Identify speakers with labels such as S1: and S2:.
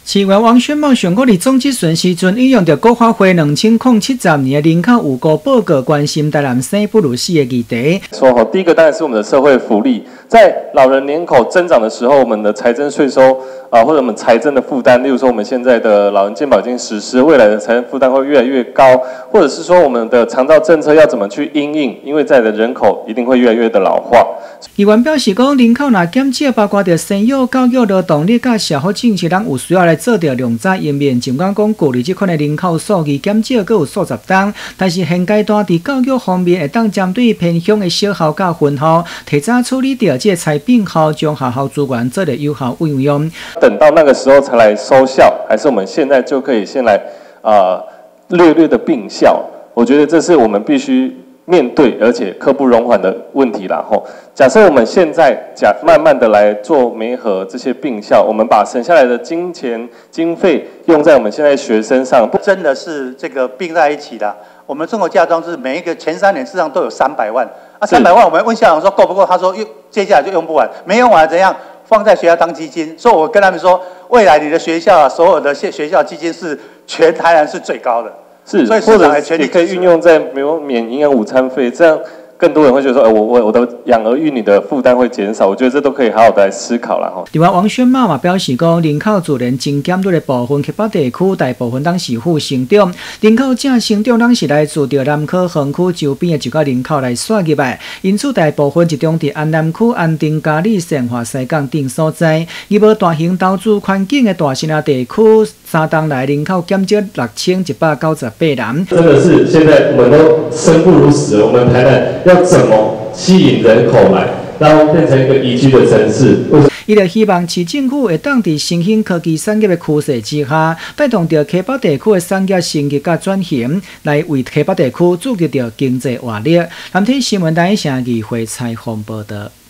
S1: 市员王选茂上个日总质询时阵，引用着国发会2070年的人口预估报告，关心台南生不如死的议题。
S2: 说第一个当然是我们的社会福利，在老人人口增长的时候，我们的财政税收或者我们财政的负担，例如说我们现在的老人健保已经实施，未来的财政负担会越来越高，或者是说我们的长照政策要怎么去因应，因为在的人口一定会越来越的老化。
S1: 议员表示讲，人口若减少，包括着生育、教育、劳动力甲社会政策，咱有需要来做着量查因面。尽管讲过去这款的人口数据减少，阁有数十档，但是现阶段伫教育方面，会当针对偏乡的小校甲分校，提早处理掉这财并校，将学校资源做个有效运用。
S2: 等到那个时候才来收校，还是我们现在就可以先来略略的并校？我觉得这是我们必须面对而且刻不容缓的问题啦。吼，假设我们现在慢慢的来做媒合这些并校，我们把省下来的金钱经费用在我们现在学生上，
S3: 真的是这个并在一起的。我们中国家装是每一个前3年事实上都有300万，300万我们问校长说够不够，他说接下来就用不完，没用完怎样？放在学校当基金，所以我跟他们说，未来你的学校所有的学校基金是全台南是最高的，
S2: 是，
S3: 所以市长也全力支持。
S2: 也可以运用在比如免营养午餐费，这样更多人会觉得说，我的养儿育女的负担会减少，我觉得这都可以好好的来思考啦。
S1: 另外，王选茂嘛表示讲，人口自然增减率的部分，溪北地区大部分当是负成长，人口正成长当是来自着南科、园区周边的一个人口来刷入来，因此大部分集中伫安南区、安定、嘉义、善化、西港等所在，而无大型投资环境的大型的地区，3档来人口减少6198人。
S2: 真的是现在我们都生不如死了，我们台南要怎么吸引人口来，让变成一个宜居的城市？
S1: 伊就希望市政府会当伫新兴科技产业的驱势之下，带动着溪北地区的产业升级甲转型，来为溪北地区注入着经济活力。南天新闻台城议会采访报道。